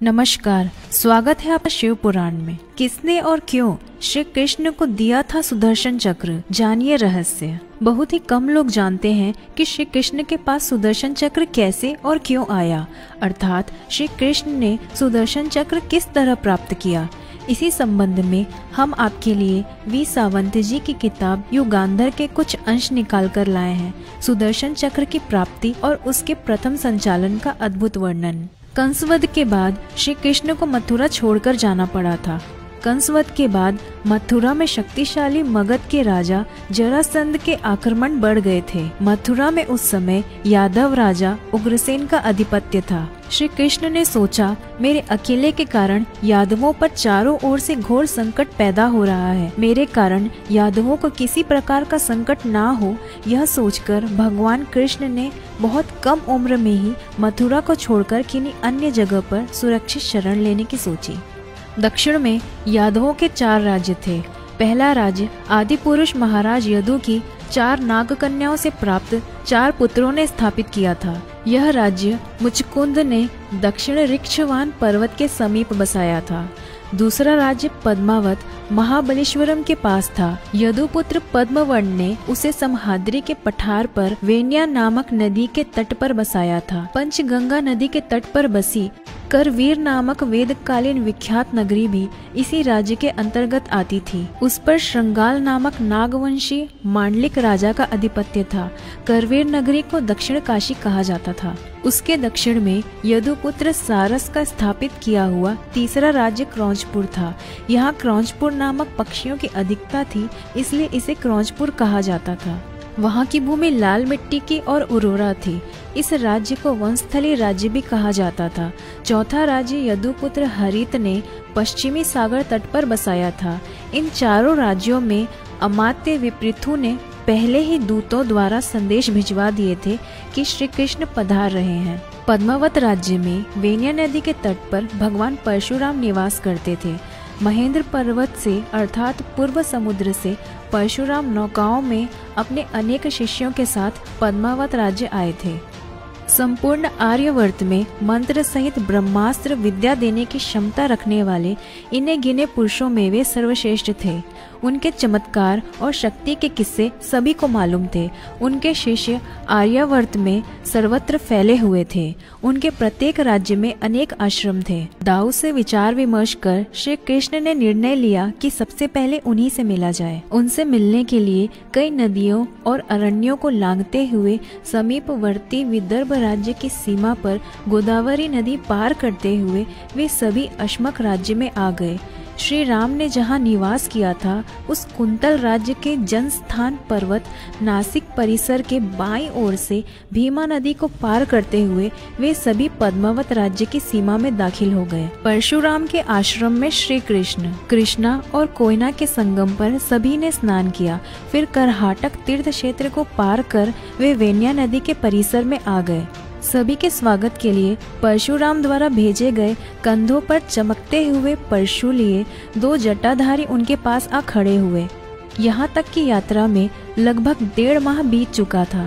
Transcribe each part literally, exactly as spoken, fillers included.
नमस्कार, स्वागत है आपका शिव पुराण में। किसने और क्यों श्री कृष्ण को दिया था सुदर्शन चक्र, जानिए रहस्य। बहुत ही कम लोग जानते हैं कि श्री कृष्ण के पास सुदर्शन चक्र कैसे और क्यों आया, अर्थात श्री कृष्ण ने सुदर्शन चक्र किस तरह प्राप्त किया। इसी संबंध में हम आपके लिए वी सावंत जी की किताब युगांधर के कुछ अंश निकाल कर लाए हैं। सुदर्शन चक्र की प्राप्ति और उसके प्रथम संचालन का अद्भुत वर्णन। कंसवध के बाद श्री कृष्ण को मथुरा छोड़कर जाना पड़ा था। कंसवध के बाद मथुरा में शक्तिशाली मगध के राजा जरासंध के आक्रमण बढ़ गए थे। मथुरा में उस समय यादव राजा उग्रसेन का आधिपत्य था। श्री कृष्ण ने सोचा, मेरे अकेले के कारण यादवों पर चारों ओर से घोर संकट पैदा हो रहा है। मेरे कारण यादवों को किसी प्रकार का संकट ना हो, यह सोचकर भगवान कृष्ण ने बहुत कम उम्र में ही मथुरा को छोड़कर किन्हीं अन्य जगह पर सुरक्षित शरण लेने की सोची। दक्षिण में यादवों के चार राज्य थे। पहला राज्य आदि पुरुष महाराज यदु की चार नाग कन्याओं से प्राप्त चार पुत्रों ने स्थापित किया था। यह राज्य मुचकुंद ने दक्षिण ऋक्षवान पर्वत के समीप बसाया था। दूसरा राज्य पद्मावत महाबलेश्वरम के पास था। यदुपुत्र पद्मवर्ण ने उसे समहाद्री के पठार पर वेन्या नामक नदी के तट पर बसाया था। पंचगंगा नदी के तट पर बसी करवीर नामक वेदकालीन विख्यात नगरी भी इसी राज्य के अंतर्गत आती थी। उस पर श्रृंगाल नामक नागवंशी मांडलिक राजा का आधिपत्य था। करवीर नगरी को दक्षिण काशी कहा जाता था। उसके दक्षिण में यदुपुत्र सारस का स्थापित किया हुआ तीसरा राज्य क्रौंचपुर था। यहाँ क्रौंचपुर नामक पक्षियों की अधिकता थी, इसलिए इसे क्रौंचपुर कहा जाता था। वहाँ की भूमि लाल मिट्टी की और उर्वरा थी। इस राज्य को वंशस्थली राज्य भी कहा जाता था। चौथा राज्य यदुपुत्र हरित ने पश्चिमी सागर तट पर बसाया था। इन चारों राज्यों में अमात्य विपृथु ने पहले ही दूतों द्वारा संदेश भिजवा दिए थे कि श्री कृष्ण पधार रहे हैं। पद्मावत राज्य में वेन्या नदी के तट पर भगवान परशुराम निवास करते थे। महेंद्र पर्वत से अर्थात पूर्व समुद्र से परशुराम नौकाओं में अपने अनेक शिष्यों के साथ पद्मावत राज्य आए थे। संपूर्ण आर्यवर्त में मंत्र सहित ब्रह्मास्त्र विद्या देने की क्षमता रखने वाले इन्हें गिने पुरुषों में वे सर्वश्रेष्ठ थे। उनके चमत्कार और शक्ति के किस्से सभी को मालूम थे। उनके शिष्य आर्यावर्त में सर्वत्र फैले हुए थे। उनके प्रत्येक राज्य में अनेक आश्रम थे। दाऊ से विचार विमर्श कर श्री कृष्ण ने निर्णय लिया कि सबसे पहले उन्हीं से मिला जाए। उनसे मिलने के लिए कई नदियों और अरण्यों को लांघते हुए समीपवर्ती विदर्भ राज्य की सीमा पर गोदावरी नदी पार करते हुए वे सभी अश्मक राज्य में आ गए। श्री राम ने जहाँ निवास किया था उस कुंतल राज्य के जनस्थान पर्वत नासिक परिसर के बाईं ओर से भीमा नदी को पार करते हुए वे सभी पद्मावत राज्य की सीमा में दाखिल हो गए। परशुराम के आश्रम में श्री कृष्ण कृष्णा और कोयना के संगम पर सभी ने स्नान किया। फिर करहाटक तीर्थ क्षेत्र को पार कर वे वेन्या नदी के परिसर में आ गए। सभी के स्वागत के लिए परशुराम द्वारा भेजे गए कंधों पर चमकते हुए परशु लिए दो जटाधारी उनके पास आ खड़े हुए। यहाँ तक की यात्रा में लगभग डेढ़ माह बीत चुका था।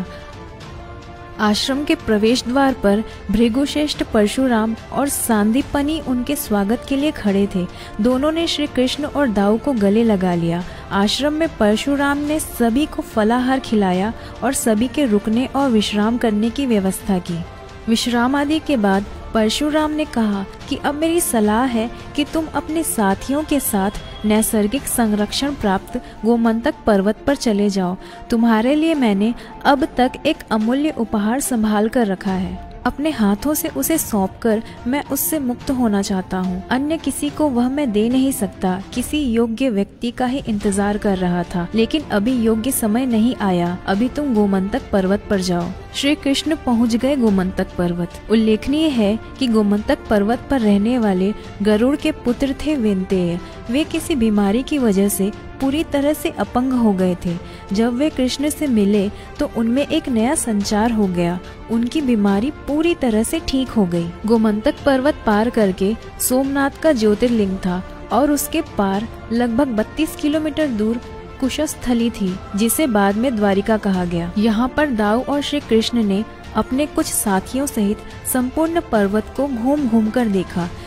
आश्रम के प्रवेश द्वार पर भृगुश्रेष्ठ परशुराम और सांदीपनी उनके स्वागत के लिए खड़े थे। दोनों ने श्री कृष्ण और दाऊ को गले लगा लिया। आश्रम में परशुराम ने सभी को फलाहार खिलाया और सभी के रुकने और विश्राम करने की व्यवस्था की। विश्राम आदि के बाद परशुराम ने कहा कि अब मेरी सलाह है कि तुम अपने साथियों के साथ नैसर्गिक संरक्षण प्राप्त गोमंतक पर्वत पर चले जाओ। तुम्हारे लिए मैंने अब तक एक अमूल्य उपहार संभाल कर रखा है। अपने हाथों से उसे सौंपकर मैं उससे मुक्त होना चाहता हूँ। अन्य किसी को वह मैं दे नहीं सकता। किसी योग्य व्यक्ति का ही इंतजार कर रहा था, लेकिन अभी योग्य समय नहीं आया। अभी तुम गोमंतक पर्वत पर जाओ। श्री कृष्ण पहुँच गए गोमंतक पर्वत। उल्लेखनीय है कि गोमंतक पर्वत पर रहने वाले गरुड़ के पुत्र थे वेंतेय। वे किसी बीमारी की वजह से पूरी तरह से अपंग हो गए थे। जब वे कृष्ण से मिले तो उनमें एक नया संचार हो गया। उनकी बीमारी पूरी तरह से ठीक हो गई। गोमंतक पर्वत पार करके सोमनाथ का ज्योतिर्लिंग था और उसके पार लगभग बत्तीस किलोमीटर दूर कुशस्थली थी, जिसे बाद में द्वारिका कहा गया। यहाँ पर दाऊ और श्री कृष्ण ने अपने कुछ साथियों सहित संपूर्ण पर्वत को घूम घूम कर देखा।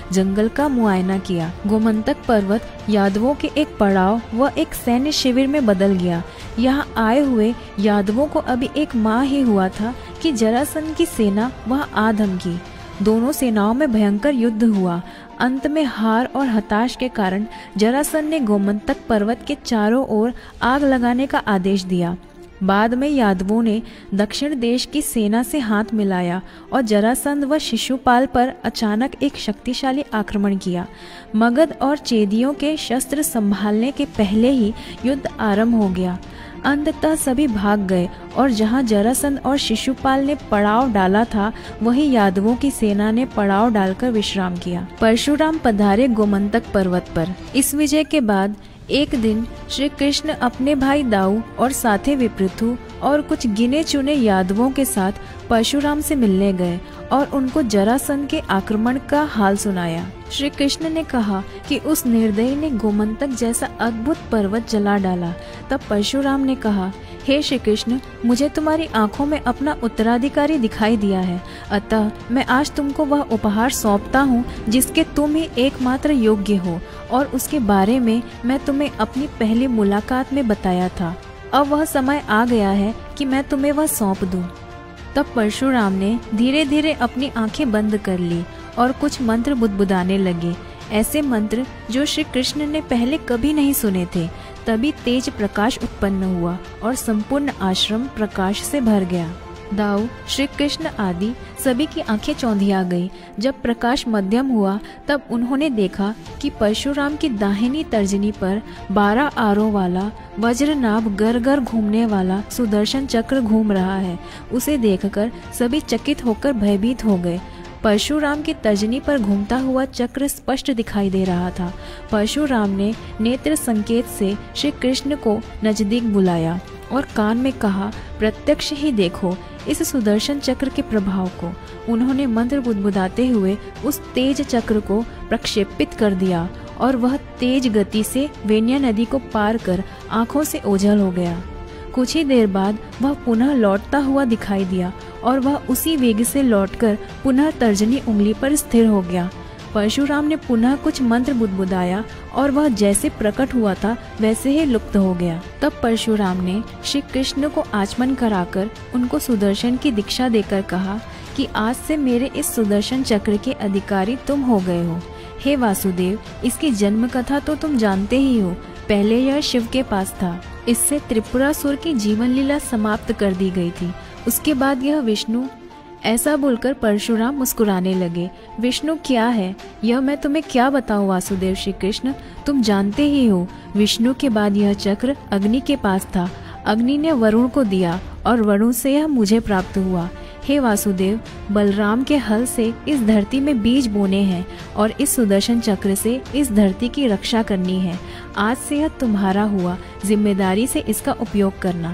जंगल का मुआयना किया। गोमंतक पर्वत यादवों के एक पड़ाव व एक सैन्य शिविर में बदल गया। यहाँ आए हुए यादवों को अभी एक माह ही हुआ था कि जरासंध की सेना वह आ धमकी। दोनों सेनाओं में भयंकर युद्ध हुआ। अंत में हार और हताश के कारण जरासंध ने गोमंतक पर्वत के चारों ओर आग लगाने का आदेश दिया। बाद में यादवों ने दक्षिण देश की सेना से हाथ मिलाया और जरासंध व शिशुपाल पर अचानक एक शक्तिशाली आक्रमण किया। मगध और चेदियों के शस्त्र संभालने के पहले ही युद्ध आरंभ हो गया। अंततः सभी भाग गए और जहां जरासंध और शिशुपाल ने पड़ाव डाला था वहीं यादवों की सेना ने पड़ाव डालकर विश्राम किया। परशुराम पधारे गोमंतक पर्वत पर। इस विजय के बाद एक दिन श्री कृष्ण अपने भाई दाऊ और साथे विपृथु और कुछ गिने चुने यादवों के साथ परशुराम से मिलने गए और उनको जरासंध के आक्रमण का हाल सुनाया। श्री कृष्ण ने कहा कि उस निर्दयी ने गोमंतक जैसा अद्भुत पर्वत जला डाला। तब परशुराम ने कहा, हे श्री कृष्ण, मुझे तुम्हारी आंखों में अपना उत्तराधिकारी दिखाई दिया है, अतः मैं आज तुमको वह उपहार सौंपता हूँ जिसके तुम ही एकमात्र योग्य हो और उसके बारे में मैं तुम्हें अपनी पहली मुलाकात में बताया था। अब वह समय आ गया है कि मैं तुम्हें वह सौंप दूं। तब परशुराम ने धीरे धीरे अपनी आंखें बंद कर ली और कुछ मंत्र बुदबुदाने लगे, ऐसे मंत्र जो श्री कृष्ण ने पहले कभी नहीं सुने थे। तभी तेज प्रकाश उत्पन्न हुआ और संपूर्ण आश्रम प्रकाश से भर गया। दाऊ, श्री कृष्ण आदि सभी की आंखें चौंधिया गई। जब प्रकाश मध्यम हुआ तब उन्होंने देखा कि परशुराम की दाहिनी तर्जनी पर बारह आरों वाला वज्रनाभ गर गर घूमने वाला सुदर्शन चक्र घूम रहा है। उसे देखकर सभी चकित होकर भयभीत हो गए। परशुराम की तर्जनी पर घूमता हुआ चक्र स्पष्ट दिखाई दे रहा था। परशुराम ने नेत्र संकेत से श्री कृष्ण को नजदीक बुलाया और कान में कहा, प्रत्यक्ष ही देखो इस सुदर्शन चक्र के प्रभाव को। उन्होंने मंत्र बुदबुदाते हुए उस तेज चक्र को प्रक्षेपित कर दिया और वह तेज गति से वेण्या नदी को पार कर आंखों से ओझल हो गया। कुछ ही देर बाद वह पुनः लौटता हुआ दिखाई दिया और वह उसी वेग से लौटकर पुनः तर्जनी उंगली पर स्थिर हो गया। परशुराम ने पुनः कुछ मंत्र बुदबुदाया और वह जैसे प्रकट हुआ था वैसे ही लुप्त हो गया। तब परशुराम ने श्री कृष्ण को आचमन कराकर उनको सुदर्शन की दीक्षा देकर कहा कि आज से मेरे इस सुदर्शन चक्र के अधिकारी तुम हो गए हो। हे वासुदेव, इसकी जन्म कथा तो तुम जानते ही हो। पहले यह शिव के पास था। इससे त्रिपुरासुर की जीवन लीला समाप्त कर दी गई थी। उसके बाद यह विष्णु। ऐसा बोलकर परशुराम मुस्कुराने लगे। विष्णु क्या है यह मैं तुम्हें क्या बताऊं वासुदेव श्री कृष्ण, तुम जानते ही हो। विष्णु के बाद यह चक्र अग्नि के पास था। अग्नि ने वरुण को दिया और वरुण से यह मुझे प्राप्त हुआ। हे वासुदेव, बलराम के हल से इस धरती में बीज बोने हैं और इस सुदर्शन चक्र से इस धरती की रक्षा करनी है। आज से यह तुम्हारा हुआ, जिम्मेदारी से इसका उपयोग करना।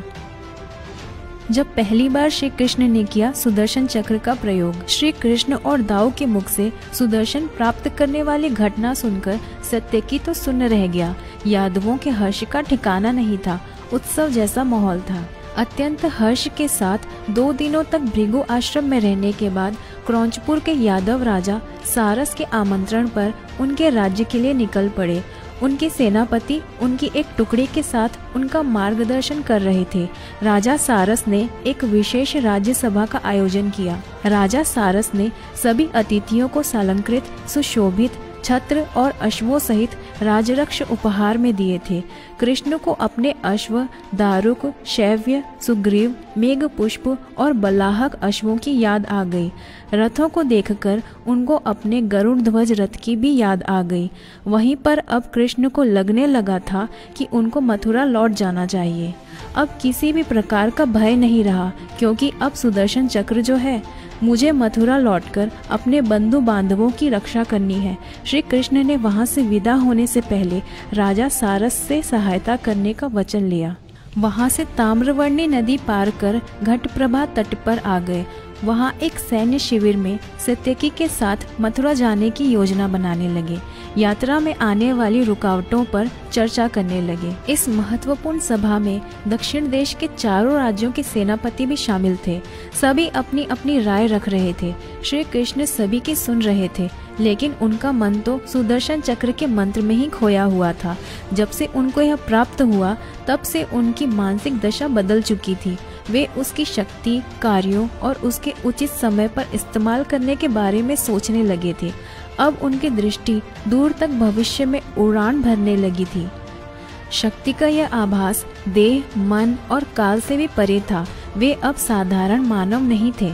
जब पहली बार श्री कृष्ण ने किया सुदर्शन चक्र का प्रयोग, श्री कृष्ण और दाऊ के मुख से सुदर्शन प्राप्त करने वाली घटना सुनकर सत्यकी तो सुन्न रह गया। यादवों के हर्ष का ठिकाना नहीं था। उत्सव जैसा माहौल था। अत्यंत हर्ष के साथ दो दिनों तक भृगु आश्रम में रहने के बाद क्रौंचपुर के यादव राजा सारस के आमंत्रण पर उनके राज्य के लिए निकल पड़े। उनके सेनापति उनकी एक टुकड़ी के साथ उनका मार्गदर्शन कर रहे थे। राजा सारस ने एक विशेष राज्य सभा का आयोजन किया। राजा सारस ने सभी अतिथियों को सालंकृत, सुशोभित छत्र और अश्वों सहित राजरक्ष उपहार में दिए थे। कृष्ण को अपने अश्व, दारुक, शैव्य, सुग्रीव, मेघ पुष्प और बलाहक अश्वों की याद आ गई। रथों को देखकर उनको अपने गरुड़ ध्वज रथ की भी याद आ गई। वहीं पर अब कृष्ण को लगने लगा था कि उनको मथुरा लौट जाना चाहिए। अब किसी भी प्रकार का भय नहीं रहा, क्योंकि अब सुदर्शन चक्र जो है, मुझे मथुरा लौटकर अपने बंधु बांधवों की रक्षा करनी है। श्री कृष्ण ने वहां से विदा होने से पहले राजा सारस से सहायता करने का वचन लिया। वहां से ताम्रवर्णी नदी पार कर घटप्रभा तट पर आ गए। वहां एक सैन्य शिविर में सत्यकी के साथ मथुरा जाने की योजना बनाने लगे। यात्रा में आने वाली रुकावटों पर चर्चा करने लगे। इस महत्वपूर्ण सभा में दक्षिण देश के चारों राज्यों के सेनापति भी शामिल थे। सभी अपनी अपनी राय रख रहे थे। श्री कृष्ण सभी की सुन रहे थे। लेकिन उनका मन तो सुदर्शन चक्र के मंत्र में ही खोया हुआ था। जब से उनको यह प्राप्त हुआ तब से उनकी मानसिक दशा बदल चुकी थी। वे उसकी शक्ति, कार्यों और उसके उचित समय पर इस्तेमाल करने के बारे में सोचने लगे थे। अब उनकी दृष्टि दूर तक भविष्य में उड़ान भरने लगी थी। शक्ति का यह आभास देह, मन और काल से भी परे था। वे अब साधारण मानव नहीं थे।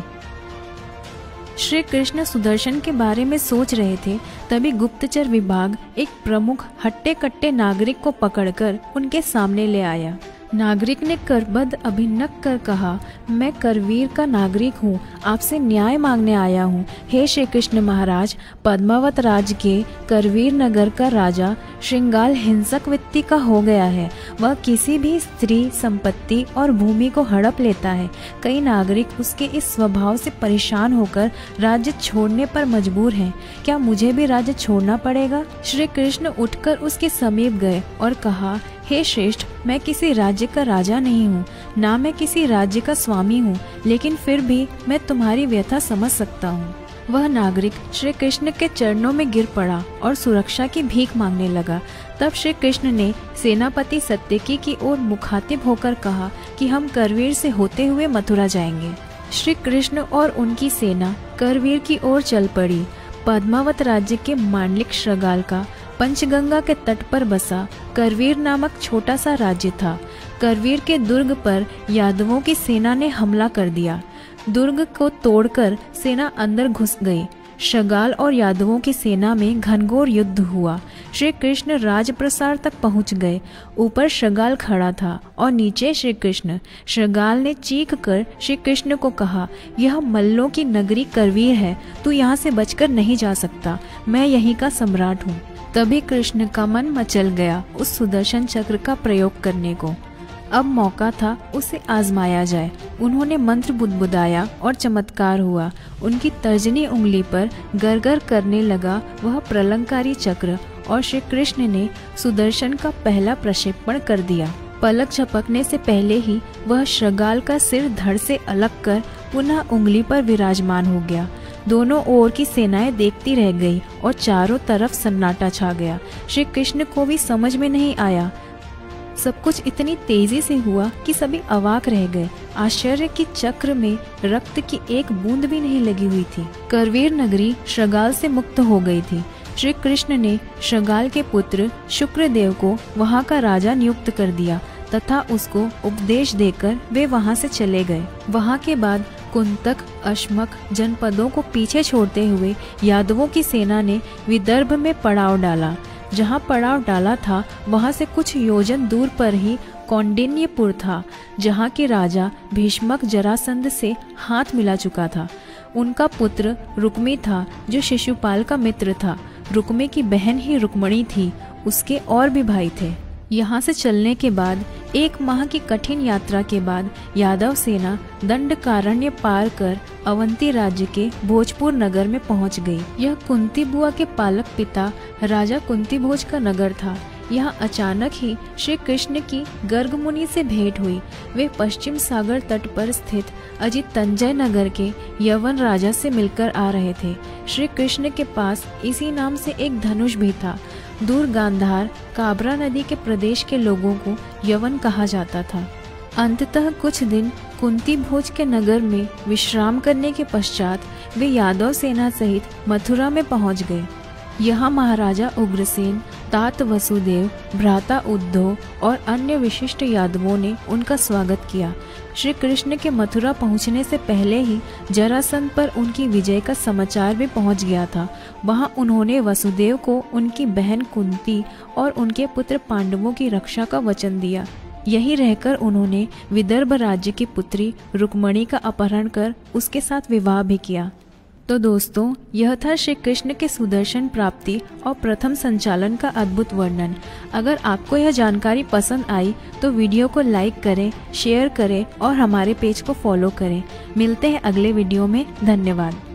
श्री कृष्ण सुदर्शन के बारे में सोच रहे थे, तभी गुप्तचर विभाग एक प्रमुख हट्टे कट्टे नागरिक को पकड़कर उनके सामने ले आया। नागरिक ने करबद्ध अभिनक कर कहा, मैं करवीर का नागरिक हूँ, आपसे न्याय मांगने आया हूँ। हे श्री कृष्ण महाराज, पद्मावत राज्य के करवीर नगर का राजा श्रृंगाल हिंसक वृत्ति का हो गया है। वह किसी भी स्त्री, संपत्ति और भूमि को हड़प लेता है। कई नागरिक उसके इस स्वभाव से परेशान होकर राज्य छोड़ने पर मजबूर हैं। क्या मुझे भी राज्य छोड़ना पड़ेगा? श्री कृष्ण उठकर उसके समीप गए और कहा, हे श्रेष्ठ, मैं किसी राज्य का राजा नहीं हूँ, ना मैं किसी राज्य का स्वामी हूँ, लेकिन फिर भी मैं तुम्हारी व्यथा समझ सकता हूँ। वह नागरिक श्री कृष्ण के चरणों में गिर पड़ा और सुरक्षा की भीख मांगने लगा। तब श्री कृष्ण ने सेनापति सत्यकी की ओर मुखातिब होकर कहा कि हम करवीर से होते हुए मथुरा जाएंगे। श्री कृष्ण और उनकी सेना करवीर की ओर चल पड़ी। पद्मावत राज्य के मांडलिक श्रृंगाल का पंचगंगा के तट पर बसा करवीर नामक छोटा सा राज्य था। करवीर के दुर्ग पर यादवों की सेना ने हमला कर दिया। दुर्ग को तोड़कर सेना अंदर घुस गई। श्रृंगाल और यादवों की सेना में घनघोर युद्ध हुआ। श्री कृष्ण राजप्रसार तक पहुंच गए। ऊपर श्रृंगाल खड़ा था और नीचे श्री कृष्ण। श्रृंगाल ने चीख कर श्री कृष्ण को कहा, यह मल्लों की नगरी करवीर है, तू यहाँ से बचकर नहीं जा सकता, मैं यहीं का सम्राट हूँ। तभी कृष्ण का मन मचल गया उस सुदर्शन चक्र का प्रयोग करने को। अब मौका था उसे आजमाया जाए। उन्होंने मंत्र बुदबुदाया और चमत्कार हुआ। उनकी तर्जनी उंगली पर गरगर करने लगा वह प्रलंकारी चक्र और श्री कृष्ण ने सुदर्शन का पहला प्रक्षेपण कर दिया। पलक झपकने से पहले ही वह श्रृंगाल का सिर धड़ से अलग कर पुनः उंगली पर विराजमान हो गया। दोनों ओर की सेनाएं देखती रह गई और चारों तरफ सन्नाटा छा गया। श्री कृष्ण को भी समझ में नहीं आया। सब कुछ इतनी तेजी से हुआ कि सभी अवाक रह गए। आश्चर्य की चक्र में रक्त की एक बूंद भी नहीं लगी हुई थी। करवीर नगरी श्रृंगाल से मुक्त हो गई थी। श्री कृष्ण ने श्रृंगाल के पुत्र शुक्रदेव को वहां का राजा नियुक्त कर दिया तथा उसको उपदेश देकर वे वहां से चले गए। वहां के बाद कुंतक, अश्मक जनपदों को पीछे छोड़ते हुए यादवों की सेना ने विदर्भ में पड़ाव डाला। जहां पड़ाव डाला था वहां से कुछ योजन दूर पर ही कौंडिन्यपुर था, जहां के राजा भीष्मक जरासंध से हाथ मिला चुका था। उनका पुत्र रुक्मी था जो शिशुपाल का मित्र था। रुक्मी की बहन ही रुक्मणी थी, उसके और भी भाई थे। यहाँ से चलने के बाद एक माह की कठिन यात्रा के बाद यादव सेना दंडकारण्य पार कर अवंती राज्य के भोजपुर नगर में पहुँच गई। यह कुंती बुआ के पालक पिता राजा कुंती भोज का नगर था। यहाँ अचानक ही श्री कृष्ण की गर्ग मुनि से भेंट हुई। वे पश्चिम सागर तट पर स्थित अजित तंजय नगर के यवन राजा से मिलकर आ रहे थे। श्री कृष्ण के पास इसी नाम से एक धनुष भी था। दूर गांधार काबरा नदी के प्रदेश के लोगों को यवन कहा जाता था। अंततः कुछ दिन कुंती भोज के नगर में विश्राम करने के पश्चात वे यादव सेना सहित मथुरा में पहुंच गए। यहाँ महाराजा उग्रसेन, तात वसुदेव, भ्राता उद्धव और अन्य विशिष्ट यादवों ने उनका स्वागत किया। श्री कृष्ण के मथुरा पहुंचने से पहले ही जरासंध पर उनकी विजय का समाचार भी पहुंच गया था। वहां उन्होंने वसुदेव को उनकी बहन कुंती और उनके पुत्र पांडवों की रक्षा का वचन दिया। यहीं रहकर उन्होंने विदर्भ राज्य की पुत्री रुक्मणी का अपहरण कर उसके साथ विवाह भी किया। तो दोस्तों, यह था श्री कृष्ण के सुदर्शन प्राप्ति और प्रथम संचालन का अद्भुत वर्णन। अगर आपको यह जानकारी पसंद आई तो वीडियो को लाइक करें, शेयर करें और हमारे पेज को फॉलो करें। मिलते हैं अगले वीडियो में। धन्यवाद।